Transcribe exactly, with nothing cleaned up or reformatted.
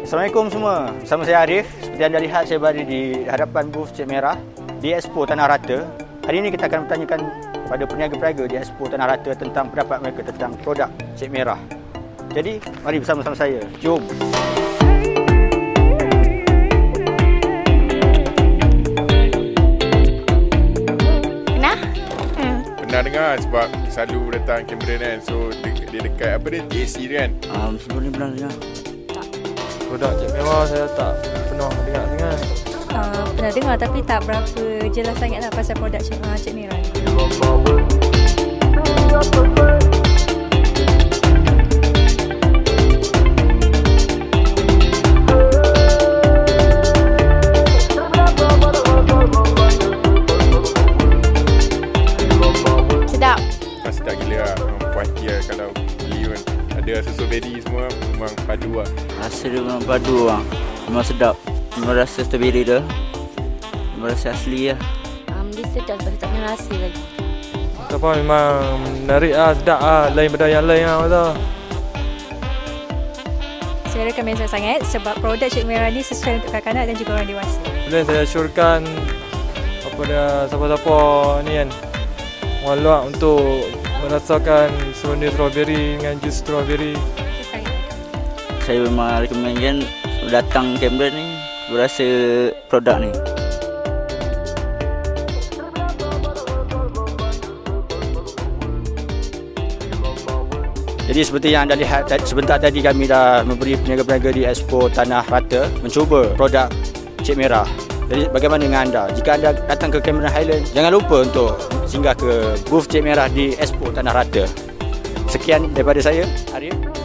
Assalamualaikum semua. Bersama saya Arif. Seperti anda lihat, saya berada di hadapan booth Cik Merah di Expo Tanah Rata. Hari ini kita akan bertanyakan kepada peniaga-peniaga di Expo Tanah Rata tentang pendapat mereka tentang produk Cik Merah. Jadi, mari bersama-sama saya. Jom. Pernah? Hmm. Pernah dengar sebab selalu datang kamera kan. So dia, dia dekat apa dia? J C kan? Um, sebelum ni pernah dengar. Produk Cik Merah saya tak pernah dengar sangat. Uh, pernah dengar tapi tak berapa jelas sangat lah pasal produk Cik, uh, Cik Merah ni. Sedap. Ah, sedap gila lah. Puas hati lah kalau beli pun. Ada susu berry semua memang padu lah. Rasa dia memang padu lah. Memang sedap. Memang rasa strawberry dia. Memang rasa asli lah. Um, dia sedap sebab tak kena rasa lagi. Tak apa, memang menarik lah, sedap lah. Lain daripada yang lain lah. Betul. Saya rekomen sangat sebab produk Cik Merah ni sesuai untuk kanak-kanak dan juga orang dewasa. Boleh saya assurkan apa dia, siapa-siapa ni kan, orang luar untuk merasakan seronda strawberry dengan jus strawberry. Saya memang rekomenkan datang kamera ni, berasa produk ni. Jadi seperti yang anda lihat sebentar tadi, kami dah memberi peniaga-peniaga di Expo Tanah Rata mencuba produk Cik Merah. Jadi bagaimana dengan anda? Jika anda datang ke Cameron Highlands, jangan lupa untuk singgah ke booth Cik Merah di Expo Tanah Rata. Sekian daripada saya, Arif.